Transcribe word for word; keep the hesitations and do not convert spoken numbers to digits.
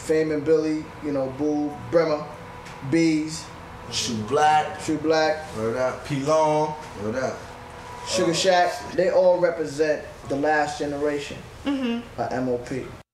Fame and Billy, you know, Boo, Bremer, Bees, Shoe Black, Shoe Black, word up, P Long, word up, Sugar oh, Shack. shit. They all represent the last generation mm-hmm. of M O P